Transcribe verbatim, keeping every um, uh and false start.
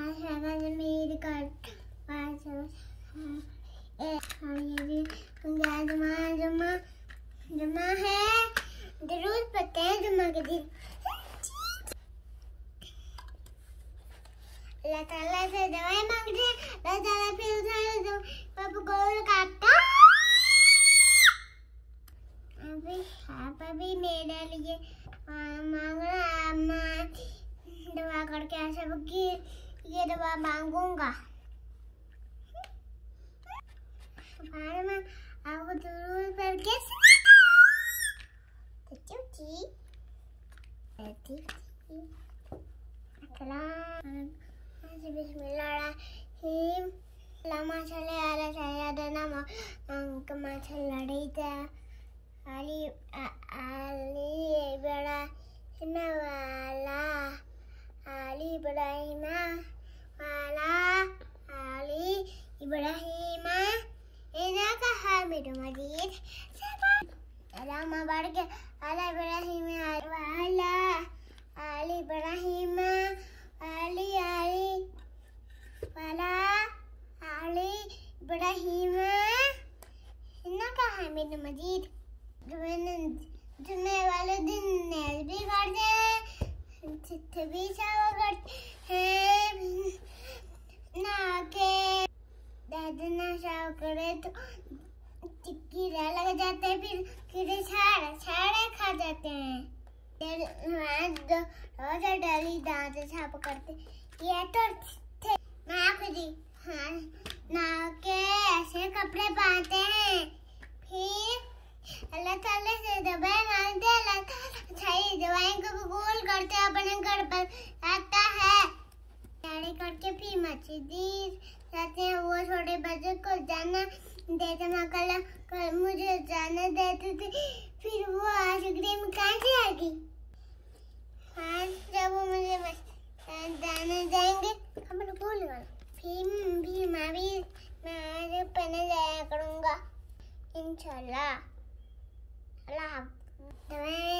मेरी कार्ड ये भी जमा जमा जमा है, जरूर पता है जमा के दिन अल्लाह ताला से दवाई मांगते हैं, अल्लाह ताला फिर उधर जो पापा गोल काटता अभी आप अभी मेरे लिए मांग रहा मैं दवा करके ऐसे कि ये दवा मांगूंगा। मैं आपको जरूर करके बिस्मिल्लाहिर्रहमानिर्रहीम लमाशले आला सय्यदना मकमचलड़ीता अली अली बड़ा हिमवाला अली बड़ा हिमा वाला अली इब्राहिम इना का हामिद मजीद अलामा बढ़ के अली इब्राहिम वाला अली इब्राहिम अली अली वाला अली इब्राहिम इना का हामिद मजीद जुम्मे वाले दिन नेल भी करते हैं, चिट्ठी भी शाव करते हैं ना के दादना शाव करे तो कीड़ा लग जाते हैं, फिर कीड़े छाड़े छाड़े खा जाते हैं। रोज डाली दांत छाप करते ये तो थे ना खुदी हाँ ना के ऐसे कपड़े पहनते हैं, फिर अल्लाह ताला से दवाई मांगते हैं, अल्लाह ताला दवाई को कबूल करते अपने घर पर आता है तैयारी करके फिर मस्जिद जाते हैं। वो छोटे बच्चे को जाना देते मकला कल मुझे जाना देते थे, फिर वो आइसक्रीम कहाँ से आएगी? हाँ जब वो मुझे जाने देंगे हम भूल गए, फिर भी मैं भी मैं पहने जाया करूँगा इंशाल्लाह। अल्लाह